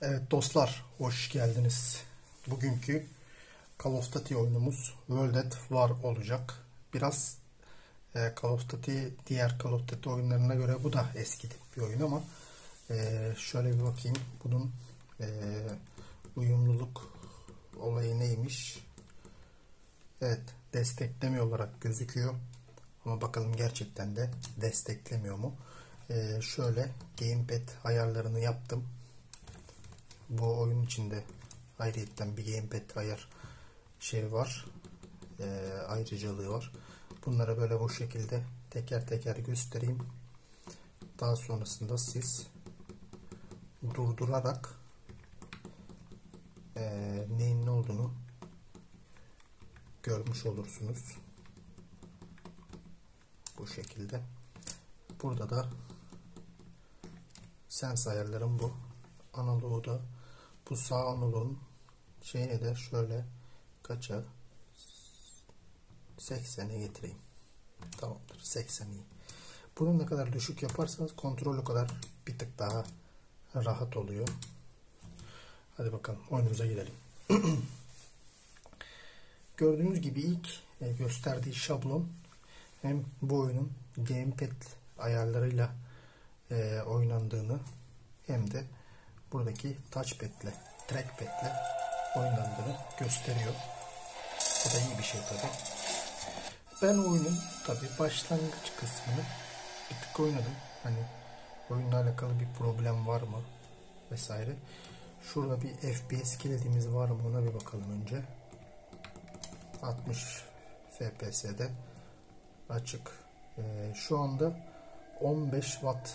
Evet dostlar, hoş geldiniz. Bugünkü Call of Duty oyunumuz World at War olacak. Biraz Call of Duty, diğer Call of Duty oyunlarına göre bu da eski tip bir oyun ama şöyle bir bakayım. Bunun e, uyumluluk olayı neymiş? Evet, desteklemiyor olarak gözüküyor. Ama bakalım gerçekten de desteklemiyor mu? Şöyle gamepad ayarlarını yaptım. Bu oyun içinde ayrıyetten bir gamepad ayar var. Ayrıcalığı var. Bunları böyle bu şekilde teker teker göstereyim. Daha sonrasında siz durdurarak neyin ne olduğunu görmüş olursunuz. Bu şekilde. Burada da sens ayarlarım bu. Analoğu da bu sağ analoğun şeyini de şöyle kaça 80'e getireyim. Tamamdır. 80 iyi. Bunu ne kadar düşük yaparsanız kontrol o kadar bir tık daha rahat oluyor. Hadi bakalım oyunumuza gidelim. Gördüğünüz gibi ilk gösterdiği şablon hem bu oyunun gamepad ayarlarıyla oynandığını hem de buradaki touchpad ile trackpad ile oynandığını gösteriyor. Bu da iyi bir şey tabi. Ben oyunun tabi başlangıç kısmını bir tık oynadım. Hani oyunla alakalı bir problem var mı vesaire. Şurada bir FPS kilidimiz var mı ona bir bakalım önce. 60 FPS'de açık. Şu anda 15 Watt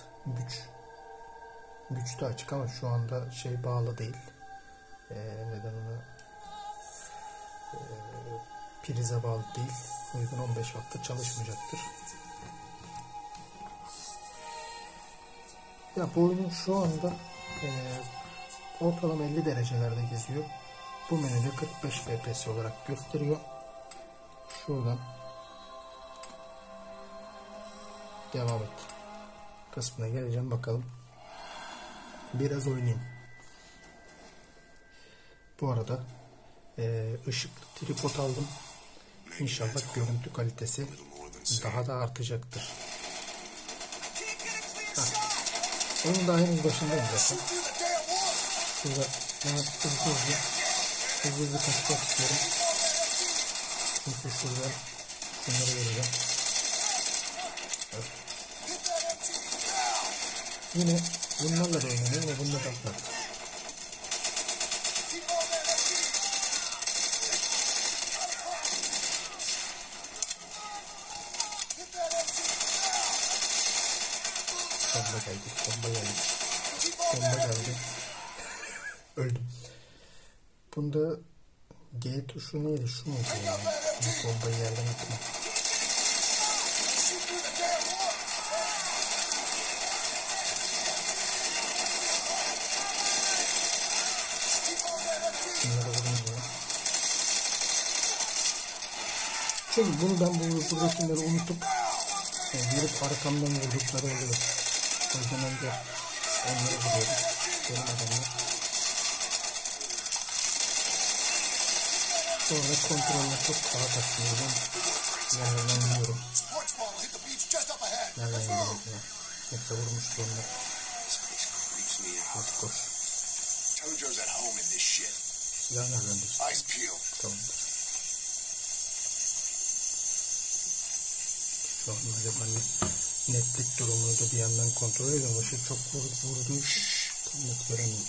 güçte açık ama şu anda bağlı değil. Neden ona prize bağlı değil. O yüzden 15 Watt'ta çalışmayacaktır. Ya bu oyunun şu anda ortalama 50 derecelerde geziyor. Bu menüde 45 FPS olarak gösteriyor. Şuradan devam et kısmına geleceğim, bakalım. Biraz oynayayım. Bu arada ışıklı tripod aldım. İnşallah görüntü kalitesi daha da artacaktır. Onun da henüz başındayım zaten. Şurada hızlı kaçmak istiyorum. Çünkü şurada bunları göreceğim. Evet. Yine bunlarla da oynanıyor ve bununla da atlar. Bomba geldi. Öldüm. Bunda G tuşu neydi? Şu muydu ya? Bu bombayı yerden atma. Bunlara vurayım ya. Çünkü bunu ben buradakileri unutup girip arkamdan vurdukları oluyor. O yüzden önce onları vuruyorum. Benim adamlar. Sonra kontrolle çok rahat atlıyorum. Yerlerden yiyorum. Nereden yiyorum ya? Yoksa vurmuştu onlar. Koş koş. Silah nereden düştü? Tamamdır. Şu an acaba netlik durumunu da bir yandan kontrol ediyorum. Başı çok vurduğu için tam net göremiyorum.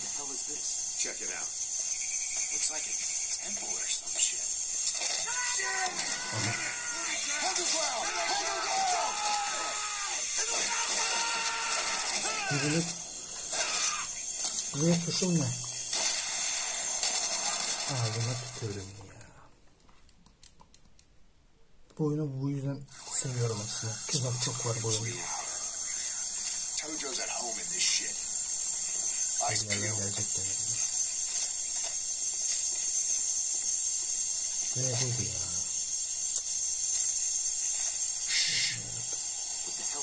Buraya tuşum ne? Ağzıma tükürdüm ya. Bu oyunu bu yüzden seviyorum aslında. Kızlar çok var bu oyunda. Gelecek denedim. Ne buydu ya?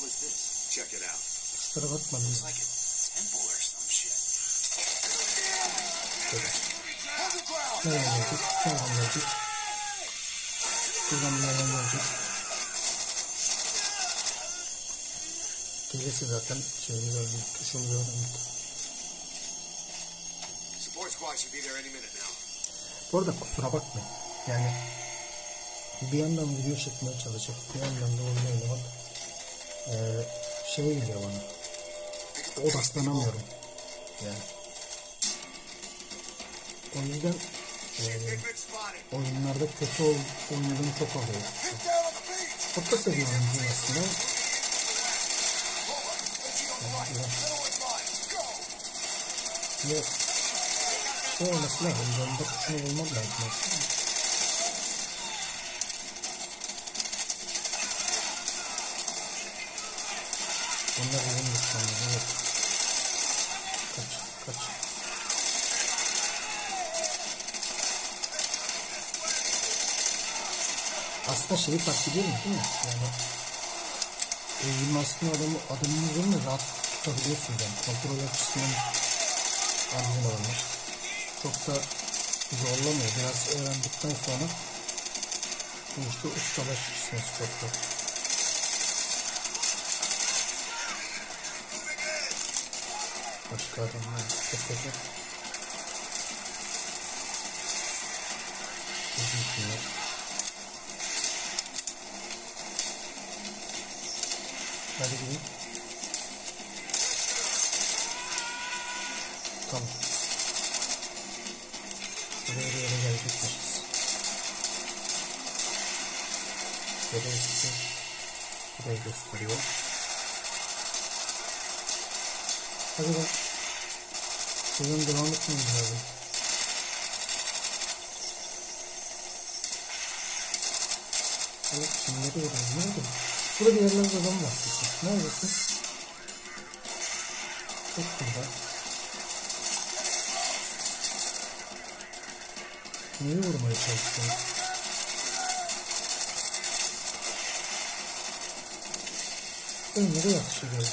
Tuşlara bakmadım. Nereden gelecek? Nereden gelecek? Buradan nereden gelecek? Gelirse zaten şeyimizi öldürdük. Tuşumuzu öldürdük. Bu arada kusura bakmayın. Yani bir yandan video çekmeye çalışıp bir yandan da oyun oynamak şey geliyor bana. Odaklanamıyorum. Yani. O yüzden oyunlarda kötü oynadığım çok oluyor. Çok da seviyorum oyuncuyu aslında. Ya şey olması lazım. Yanında kuşunu bulmam lazım aslında. Onlar benim düşmanım. Evet. Kaç. Aslında şeyi fark ediyor musun değil mi? Yani eğilme aslında adamın üzerine rahat tutabiliyorsun yani. Kontrol açısından anlamamış. Çok da zorlamıyor. Biraz öğrendikten sonra bu işte ustalaşırsınız çok da. Başka adamlar yapacak. Bizimkiler. Hadi gidelim. Tamam. Buraya gelecekmişiz. Burayı gösteriyor. Hadi bak. Buradan devam etmemiz lazım. Evet, kimleri veriyoruz? Nerede? Burada bir yerlerde adam var. Neredesin? Çok burada. Neyi vurmaya çalışıyorsun? Ben nereye atışıyor?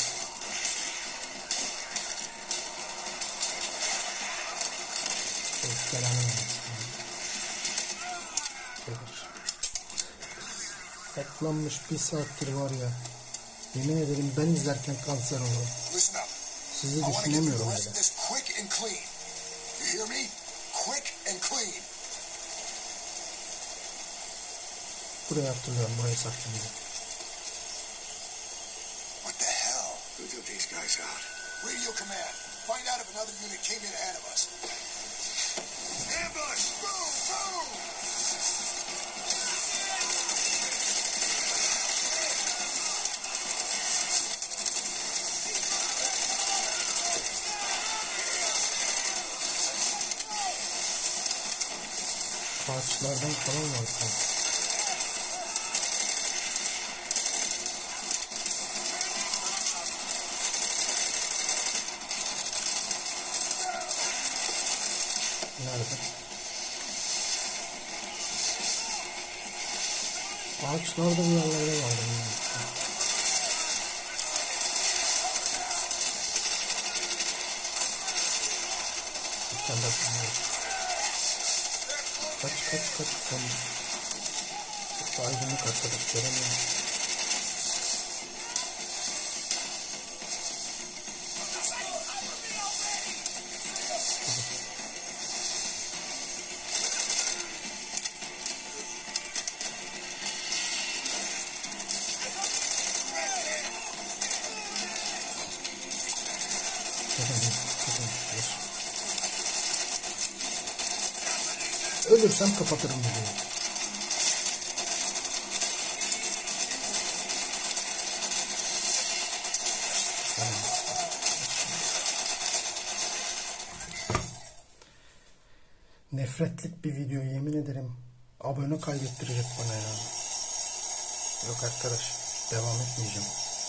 Saklanmış bir saattir var ya. Yemin ederim ben izlerken kanser olurum. Sizi düşünemiyorum bile. Burayı hatırlıyorum, burayı saklanıyorum. Radio command. Find out if another unit came in ahead of us. Ambush! Boom! Boom! Ağaçlardan falan var. Nerede? Ağaçlarda bir yerlerde vardı. Bir tane daha kaç sen çok aydınlık arkadaş göremiyorum. Ölürsem kapatırım videoyu. Nefretlik bir video, yemin ederim. Abone kaybettirecek bana ya. Yok arkadaş, devam etmeyeceğim.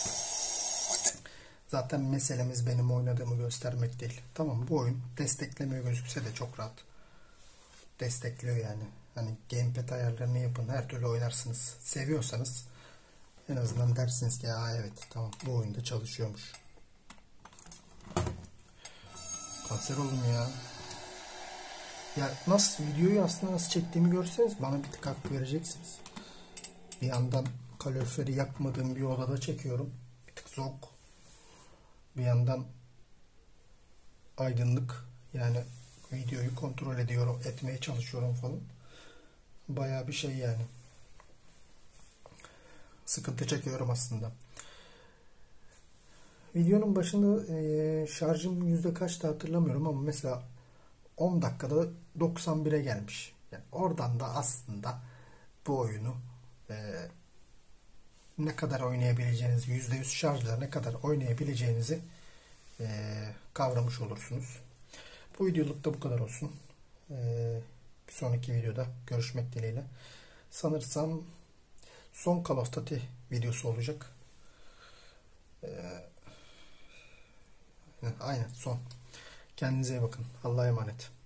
Zaten meselemiz benim oynadığımı göstermek değil. Tamam, bu oyun desteklemiyor gözükse de çok rahat destekliyor yani. Hani gamepad ayarlarını yapın, her türlü oynarsınız. Seviyorsanız en azından dersiniz ki ya evet tamam bu oyunda çalışıyormuş. Kanser oldum ya. Ya nasıl videoyu aslında nasıl çektiğimi görseniz bana bir tık hak vereceksiniz. Bir yandan kaloriferi yakmadığım bir odada çekiyorum. Bir tık soğuk. Bir yandan aydınlık. Yani videoyu kontrol ediyorum, etmeye çalışıyorum falan. Bayağı bir şey yani. Sıkıntı çekiyorum aslında. Videonun başında şarjım yüzde kaçtı hatırlamıyorum ama mesela 10 dakikada 91'e gelmiş. Yani oradan da aslında bu oyunu ne kadar oynayabileceğinizi, %100 şarjla ne kadar oynayabileceğinizi kavramış olursunuz. Bu videoluk da bu kadar olsun. Bir sonraki videoda görüşmek dileğiyle. Sanırsam son Call of Duty videosu olacak. Aynen son. Kendinize iyi bakın. Allah'a emanet.